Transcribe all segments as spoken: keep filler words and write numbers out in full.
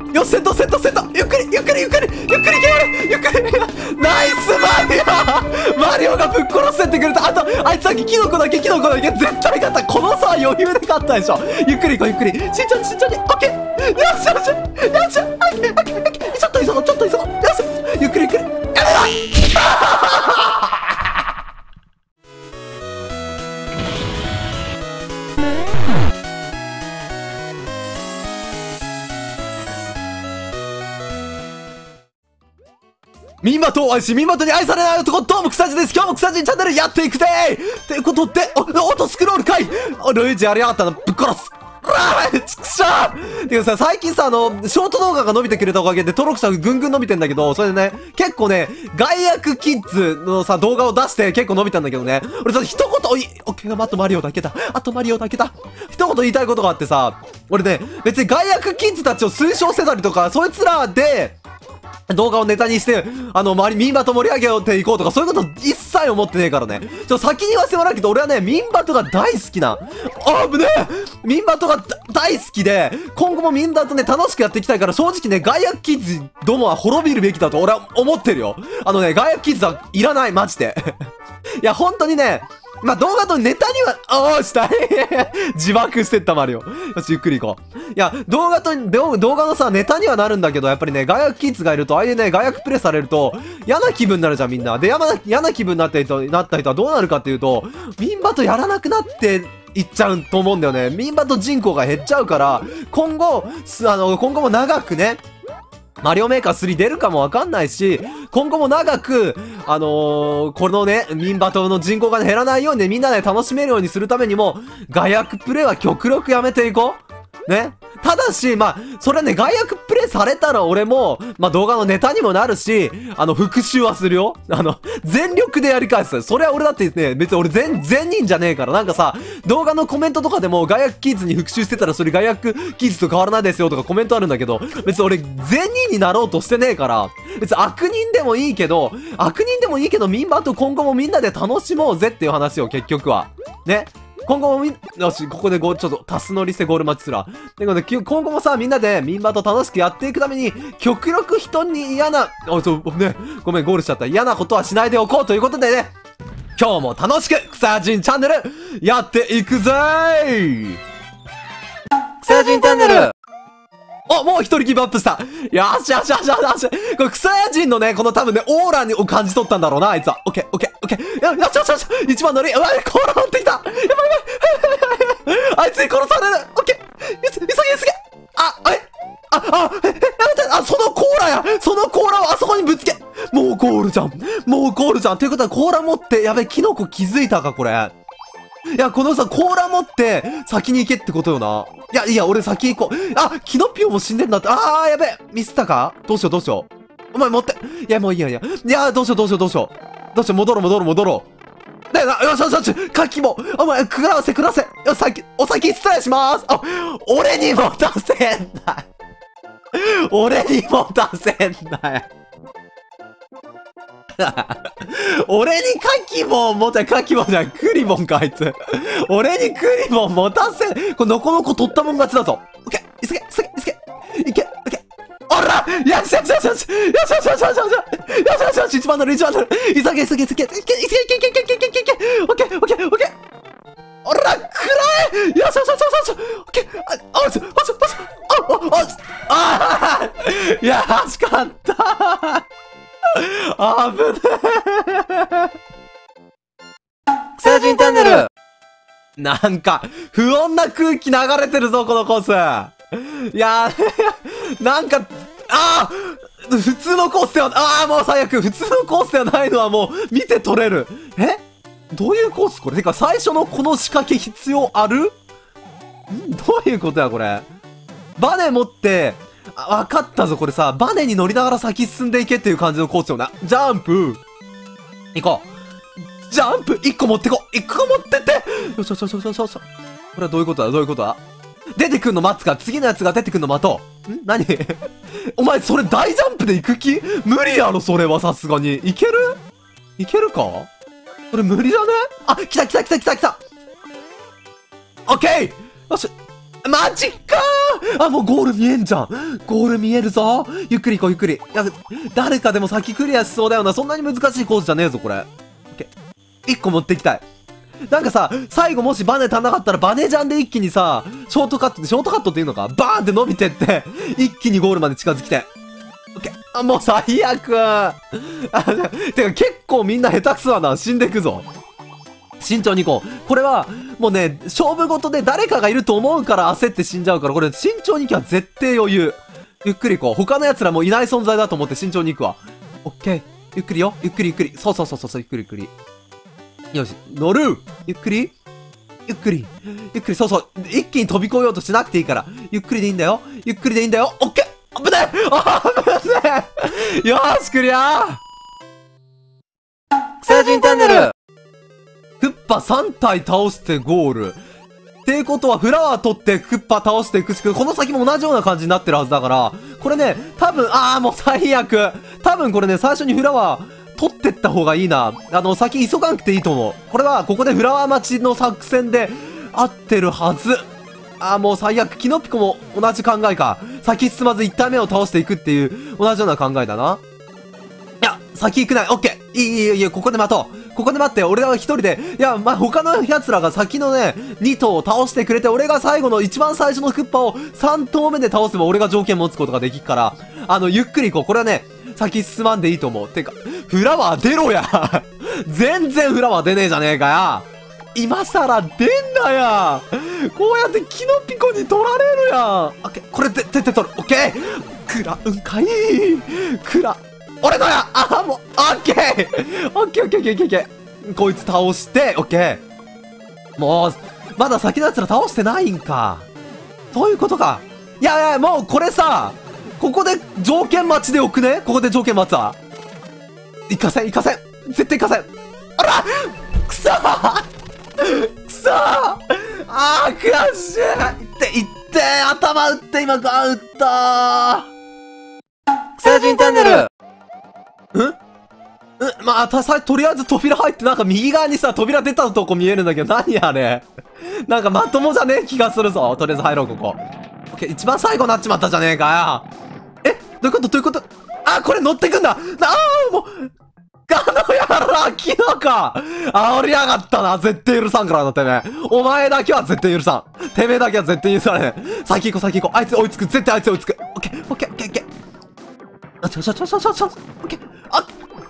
よし、セットセットセット。ゆっくりゆっくりゆっくりゆっくり決まる。ゆっくり。ナイスマリオ。マリオがぶっ殺せてくれた。あとあいつだけキノコだけキノコだけ絶対勝った。この差は余裕で勝ったでしょ。ゆっくり行こうゆっくり。慎重に慎重に。オッケー。よしよしよし。オッケーオッケーオッケー。ちょっと急ごうちょっと急ごう。よし。ゆっくりゆっくり。やめろ。ミンバトを愛し、ミンバトに愛されない男、どうも草地です。今日も草地チャンネルやっていくぜーということで、お、オートスクロールかいルイージやりやがったの、ぶっ殺すあーちくしょーていうかさ、最近さ、あの、ショート動画が伸びてくれたおかげで登録者ぐんぐん伸びてんだけど、それでね、結構ね、外役キッズのさ、動画を出して結構伸びたんだけどね、俺さ、一言、おい、オッケー、あとマリオだけだ。あとマリオだけだ。一言言いたいことがあってさ、俺ね、別に外役キッズたちを推奨してたりとか、そいつらで、動画をネタにして、あの、周り、ミンバト盛り上げていこうとか、そういうこと一切思ってねえからね。ちょっと先に言わせてもらうけど、俺はね、ミンバトが大好きな。あぶねえミンバトが大好きで、今後もミンバトね、楽しくやっていきたいから、正直ね、外役キッズどもは滅びるべきだと俺は思ってるよ。あのね、外役キッズはいらない、マジで。いや、本当にね、まあ、動画とネタには、ああ、したい自爆してったマリオ。よし、ゆっくり行こう。いや、動画と、動画のさ、ネタにはなるんだけど、やっぱりね、外役キッズがいると、ああいうね、外役プレイされると、嫌な気分になるじゃん、みんな。で、嫌な、嫌な気分になった人、なった人はどうなるかっていうと、ミンバトやらなくなっていっちゃうと思うんだよね。ミンバト人口が減っちゃうから、今後、すあの、今後も長くね、マリオメーカースリー出るかもわかんないし、今後も長く、あのー、このね、ミンバトの人口が減らないようにね、みんなで楽しめるようにするためにも、外役プレイは極力やめていこう。ね。ただし、まあ、それね、外役プレイされたら俺も、まあ動画のネタにもなるし、あの、復習はするよ。あの、全力でやり返す。それは俺だってね、別に俺全、全人じゃねえから。なんかさ、動画のコメントとかでも、外役キッズに復習してたらそれ外役キッズと変わらないですよとかコメントあるんだけど、別に俺全人になろうとしてねえから、別に悪人でもいいけど、悪人でもいいけど、ミンバと今後もみんなで楽しもうぜっていう話を結局は。ね。今後もみん、よし、ここでご、ちょっと、タス乗りしてゴール待ちすら。ということで、今後もさ、みんなで、ミンバと楽しくやっていくために、極力人に嫌な、あ、ちょ、ね、ごめん、ゴールしちゃった。嫌なことはしないでおこうということでね、今日も楽しく、草人チャンネル、やっていくぜー草人チャンネルお、もう一人ギブアップした。よしよしよしよしよし。これ、草屋人のね、この多分ね、オーラを感じ取ったんだろうな、あいつは。オッケー、オッケー、オッケー。よしよしよし。一番乗り。うわ、コーラ持ってきた。やばいやばい。あいつに殺される。オッケー。急げ、急げ。あ、あれあ、あ、え、やめて。あ、そのコーラや。そのコーラをあそこにぶつけ。もうゴールじゃん。もうゴールじゃん。ということは、コーラ持って、やべえ、キノコ気づいたか、これ。いや、このさ、コーラ持って、先に行けってことよな。いや、いや、俺先行こう。あ、キノピオも死んでんだって。あー、やべえ。ミスったかどうしよう、どうしよう。お前持って。いや、もういいや、いや。いや、どうしよう、どうしよう、どうしよう。どうしよう、戻ろう、戻ろう、戻ろう。だよな、よしよしよし。カキも。お前、くらわせ、くらわせ。よ、先、お先失礼しまーす。あ、俺にも出せんなよ。俺にも出せんなよ。俺にカキモン持て、カキモンじゃん、クリボンか、あいつ。俺にクリボン持たせん。これ、のこのこ取ったもん勝ちだぞ。オッケー、急げ、急げ、急げ。いけ、オッケー。おらよしよしよしよしよしよしよしよしよしよしよしよしよし一番乗る、一番乗る。急げ、急げ、急げ、急げ、急げ、急げ、急げ、急げ、急げ、オッケー、オッケー、オッケー。おら、くらえよしよしよしよしよしオッケー。あ、あ、よしよしよしあ、あ、あ、いや、惜しかったあぶねえ草人チャンネルなんか、不穏な空気流れてるぞ、このコース。いやー、なんか、あー普通のコースでは、あーもう最悪。普通のコースではないのはもう、見て取れる。えどういうコースこれてか、最初のこの仕掛け必要あるんどういうことや、これ。バネ持って、あ、わかったぞ、これさ、バネに乗りながら先進んでいけっていう感じのコースよな。ジャンプ行こうジャンプ一個持ってこ一個持ってってよしよしよしよしよしよし。これはどういうことだどういうことだ出てくんの待つか次のやつが出てくんの待とう。ん何お前、それ大ジャンプで行く気無理やろ、それはさすがに。いけるいけるかそれ無理じゃねあ、来た来た来た来た来たオッケーよしマジかー。あ、もうゴール見えんじゃん。ゴール見えるぞ。ゆっくり行こう、ゆっくり。いや、誰かでも先クリアしそうだよな。そんなに難しいコースじゃねえぞ、これ。オッケー。一個持っていきたい。なんかさ、最後もしバネ足んなかったらバネジャンで一気にさ、ショートカット、ショートカットっていうのかバーンって伸びてって、一気にゴールまで近づきて。オッケー。あ、もう最悪。あ、てか結構みんな下手くそだな。死んでいくぞ。慎重に行こう。これは、もうね、勝負事で誰かがいると思うから焦って死んじゃうから、これ慎重に行けば絶対余裕。ゆっくり行こう。他の奴らもいない存在だと思って慎重に行くわ。オッケー。ゆっくりよ。ゆっくりゆっくり。そうそうそうそう、ゆっくりゆっくり。よし、乗る。ゆっくり。ゆっくり。ゆっくり、そうそう。一気に飛び越えようとしなくていいから。ゆっくりでいいんだよ。ゆっくりでいいんだよ。オッケー。危ない。あー、危ない。よーし、クリア。 草人チャンネル。 クッパさん体倒してゴール。っていうことは、フラワー取ってクッパ倒していくし、この先も同じような感じになってるはずだから、これね、多分、あーもう最悪。多分これね、最初にフラワー取ってった方がいいな。あの、先急がなくていいと思う。これは、ここでフラワー待ちの作戦で合ってるはず。あーもう最悪。キノピコも同じ考えか。先進まずいち体目を倒していくっていう、同じような考えだな。いや、先行くない。オッケー。いい、いい、いい、ここで待とう。ここで待って、俺は一人で、いや、まあ、他の奴らが先のね、に頭を倒してくれて、俺が最後の一番最初のクッパをさん頭目で倒せば俺が条件持つことができるから、あの、ゆっくり行こう。これはね、先進まんでいいと思う。てか、フラワー出ろや全然フラワー出ねえじゃねえかや今更出んなやこうやってキノピコに取られるやん。オッケー、これで、てって取る。オッケーくらうんかいくら、俺のやあ、もう、オッケーオッケーオッケーオッケーオッケーこいつ倒して、オッケーもう、まだ先のやつら倒してないんか。そういうことか。いやいや、もうこれさ、ここで条件待ちでよくねここで条件待つわ。行かせん、行かせん。絶対行かせん。あらくそーくそーあー、悔しい。いって、いって、頭打って、今、ガン打ったー。 草人チャンネル。 んんまあ、たさ、とりあえず扉入ってなんか右側にさ、扉出たとこ見えるんだけど、何あれなんかまともじゃねえ気がするぞ。とりあえず入ろう、ここ。オッケー、一番最後になっちまったじゃねえかよ。えどういうことどういうことあ、これ乗ってくんだあーもうガノやらキノか煽りやがったな絶対許さんからな、てめえ。お前だけは絶対許さん。てめえだけは絶対許されねえ。先行こう、先行こう。あいつ追いつく。絶対あいつ追いつく。オッケー、オッケー、オッケー、オッケー。あ、ちょちょちょちょちょちょ。オッケー。あ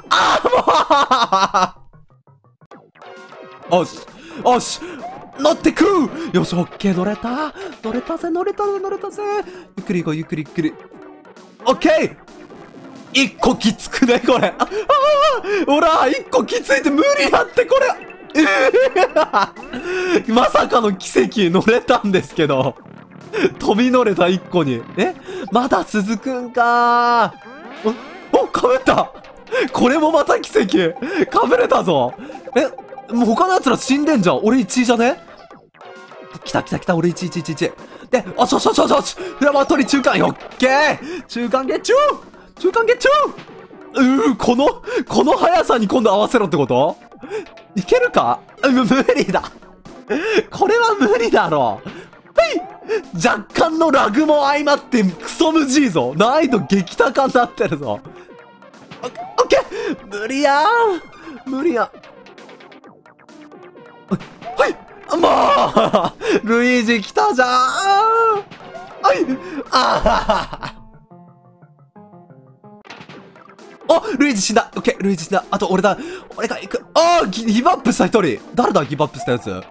あもうおし、おし、乗ってくよし、オッケー、乗れた乗れたぜ、乗れたぜ、乗れたぜ。ゆっくり行こう、ゆっくりゆっくり。オッケー一個きつくね、これ。ああほら、一個きついって無理だって、これ。えー、まさかの奇跡乗れたんですけど。飛び乗れた一個に。えまだ続くんかー。お、お、かぶったこれもまた奇跡かぶれたぞえ、もう他の奴ら死んでんじゃん俺いちいじゃね来た来た来た俺いちいちいちいちで、あちょちょちょちょフラワー取り中間よっけー中間ゲッチュー中間ゲッチューうーこの、この速さに今度合わせろってこといけるかう無理だこれは無理だろはい若干のラグも相まってクソむじいぞ難易度激高になってるぞオッケー無理やー無理やはいもうルイージ来たじゃーんはいあーあルイージ死んだオッケールイージ死んだあと俺だ俺が行くあーギブアップした一人誰だギブアップしたやつ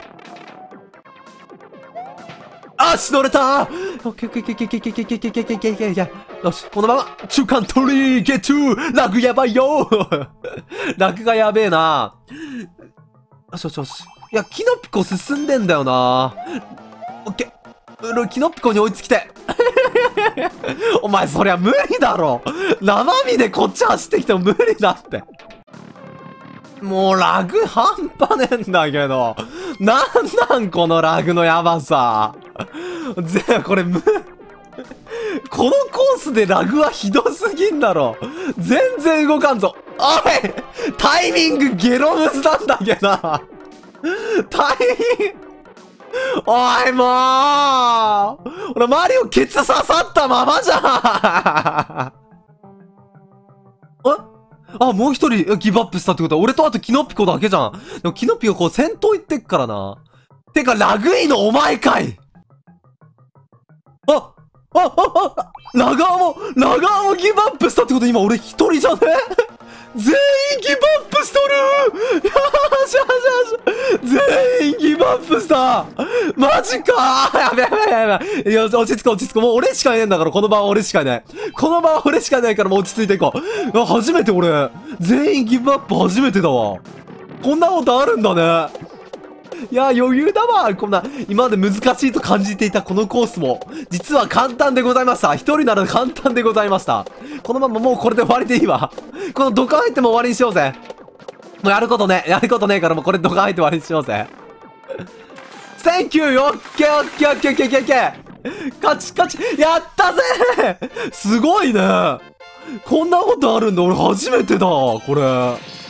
あーし乗れたーオッケーオッケーオッケーオッケーオッケーオッケーオッケーオッケーオッケーオッケーオッケーオッケーよし、このまま、中間取りゲットラグやばいよラグがやべえなよしよしよし。いや、キノピコ進んでんだよなオッケー。キノピコに追いつきて。お前そりゃ無理だろ生身でこっち走ってきても無理だって。もうラグ半端ねえんだけど。なんなんこのラグのやばさ。ぜ、これ無、このコースでラグはひどすぎんだろ全然動かんぞおいタイミングゲロムズなんだけどタイミングおい、もう俺、マリオケツ刺さったままじゃんあ、あ、もう一人ギブアップしたってことは、俺とあとキノピコだけじゃん。でもキノピコこう先頭行ってっからな。てか、ラグイのお前かい。あ、あ、あ、あ、ラガーも、ラガーもギブアップしたってこと今俺一人じゃね全員ギブアップしとるよーしよしよし全員ギブアップしたマジかーやべやべやべいや、落ち着こう落ち着こう。もう俺しかいないんだから、この場は俺しかいない。この場は俺しかいないからもう落ち着いていこう。あ、初めて俺、全員ギブアップ初めてだわ。こんなことあるんだね。いや、余裕だわ。こんな、今まで難しいと感じていたこのコースも、実は簡単でございました。一人なら簡単でございました。このままもうこれで終わりでいいわ。このドカン入っても終わりにしようぜ。もうやることね。やることねえからもうこれドカン入って終わりにしようぜ。センキューオッケーオッケーオッケーオッケーオッケーカチカチやったぜすごいねこんなことあるんだ。俺初めてだこれ。